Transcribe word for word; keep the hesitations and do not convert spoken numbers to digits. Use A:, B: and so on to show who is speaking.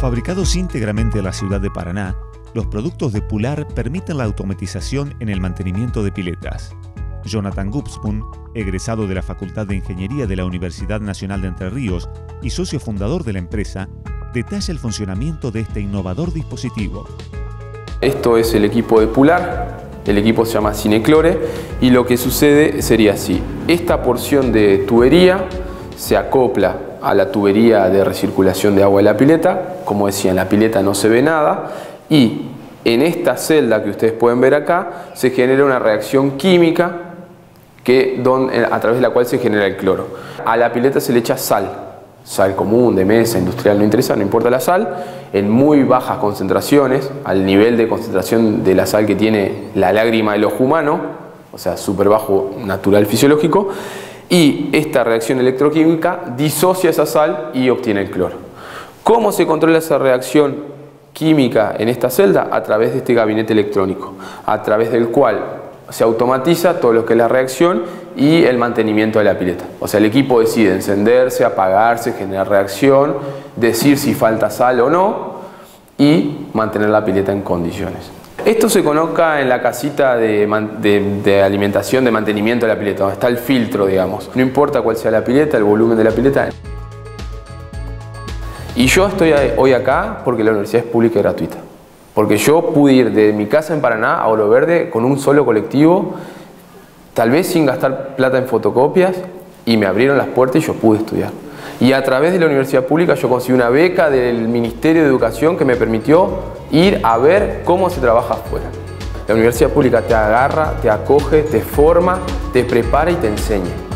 A: Fabricados íntegramente en la ciudad de Paraná, los productos de Pular permiten la automatización en el mantenimiento de piletas. Jonathan Gubspoon, egresado de la Facultad de Ingeniería de la Universidad Nacional de Entre Ríos y socio fundador de la empresa, detalla el funcionamiento de este innovador dispositivo.
B: Esto es el equipo de Pular, el equipo se llama Cineclore y lo que sucede sería así. Esta porción de tubería se acopla a la tubería de recirculación de agua de la pileta. Como decía, en la pileta no se ve nada y en esta celda que ustedes pueden ver acá se genera una reacción química que, don, a través de la cual se genera el cloro. A la pileta se le echa sal, sal común, de mesa, industrial, no interesa, no importa la sal, en muy bajas concentraciones, al nivel de concentración de la sal que tiene la lágrima del ojo humano, o sea, súper bajo, natural, fisiológico, y esta reacción electroquímica disocia esa sal y obtiene el cloro. ¿Cómo se controla esa reacción química en esta celda? A través de este gabinete electrónico, a través del cual se automatiza todo lo que es la reacción y el mantenimiento de la pileta. O sea, el equipo decide encenderse, apagarse, generar reacción, decir si falta sal o no y mantener la pileta en condiciones. Esto se coloca en la casita de, de, de alimentación, de mantenimiento de la pileta, donde está el filtro, digamos. No importa cuál sea la pileta, el volumen de la pileta. Y yo estoy hoy acá porque la universidad es pública y gratuita. Porque yo pude ir de mi casa en Paraná a Oro Verde con un solo colectivo, tal vez sin gastar plata en fotocopias, y me abrieron las puertas y yo pude estudiar. Y a través de la universidad pública yo conseguí una beca del Ministerio de Educación que me permitió ir a ver cómo se trabaja afuera. La universidad pública te agarra, te acoge, te forma, te prepara y te enseña.